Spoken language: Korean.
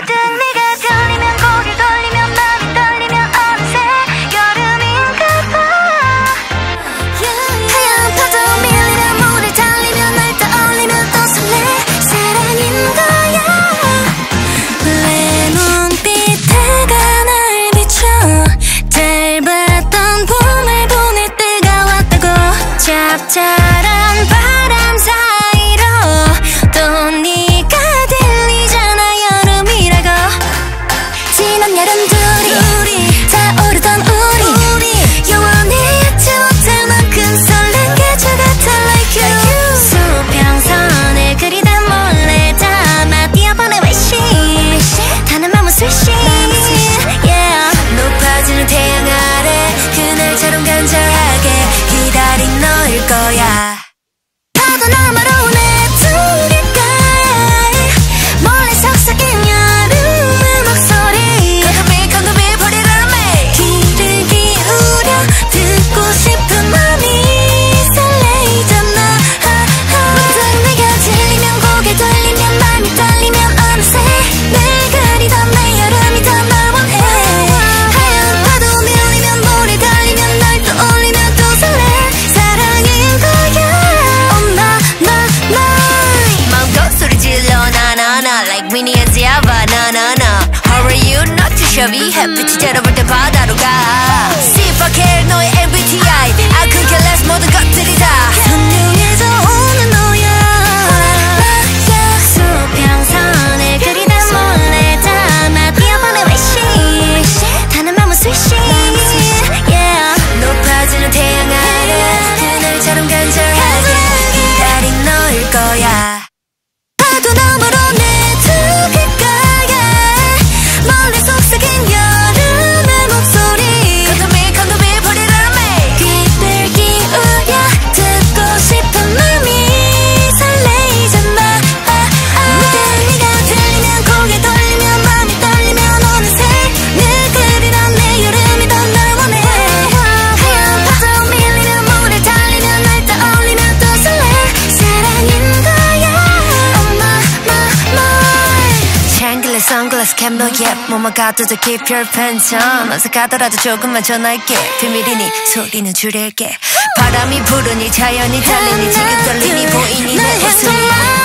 문득 네가 들리면 고개 돌리면 맘이 떨리면 어느새 여름인가 봐. 하얀 파도 밀리는 물을 달리면 날 떠올리면 또 설레. 사랑인 거야. 레몬빛 해가 날 비춰. 짧았던 봄을 보낼 때가 왔다고. 짭짤한 바람 사이로 또 네가 들리잖아. 여름이라고. 지난 여름들이 타오르던 우리 영원히 잊지 못할 만큼 설렌 계절 같아 like you. 수평선을 그리다 몰래 담아 띄어보내 wish. 타는 맘은 스위시 yeah. 높아지는 태양 아래 그날처럼 간절하게 기다린 너일 거야. 파도 너머로 내 두 귓가에 몰래 속삭인 여름의 목소리. Come to me, put it on me. 귀를 기울여 듣고 싶은 맘이 설레이잖아. 문득 네가 들리면 고개 돌리면 맘이 떨리면 어느새 늘 그리던 내 여름이 더 널 원해. 하얀 파도 밀리면 물에 달리면 날 떠올리면 또 설레. 사랑인 거야. Oh my my my. 마음껏 소리 질러 나나나 like Winnie and Ziava 나나나. Hurry you not too shabby. 햇빛이 째려볼 때 바다로 가. See if I care 너의 MBTI. I could care less 모든 것들이 다 선명해져 오는 너야. 수평선을 그리다 몰래 담아 띄어보내 wish. 타는 맘은 스위시 yeah. 높아지는 태양 아래 그날처럼 간절하게 기다린 너일 거야. 파도 너머로 내 두 귓가에 몰래 속삭인 여름의 목소리. Come to me, put it on me. 귀를 기울여 듣고 싶은 맘이 설레이잖아. 문득 네가 들리면 고개 돌리면 맘이 떨리면 어느새 늘 그리던 내 여름이 더 널 원해. 하얀 파도 밀리면 물에 달리면 날 떠올리면 또 설레. 사랑인 거야. Oh my my my. 샹글레 선글라스 캡 너의 몸만 가둬도 keep your pants on. 어색하더라도 조금만 전할게. 비밀이니 소리는 줄일게. 바람이 부르니 자연이 달리니 지금 떨리니 보이니 내 웃음이.